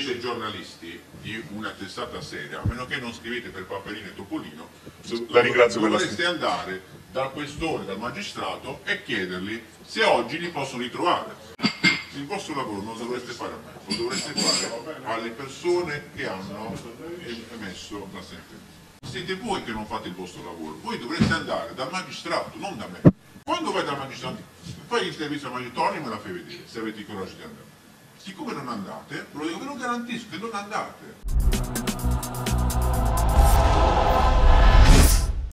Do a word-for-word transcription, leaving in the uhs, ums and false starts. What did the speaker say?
siete giornalisti di una testata seria, a meno che non scrivete per Paperino e Topolino, la ringrazio per la dovreste andare dal questore, dal magistrato e chiedergli se oggi li possono ritrovare. Il vostro lavoro non lo dovreste fare a me, lo dovreste fare alle persone che hanno emesso la sentenza. Siete voi che non fate il vostro lavoro, voi dovreste andare dal magistrato, non da me. Quando vai dal magistrato, fai l'intervista al magistrato e me la fai vedere, se avete il coraggio di andare. Siccome non andate, ve lo garantisco che non andate.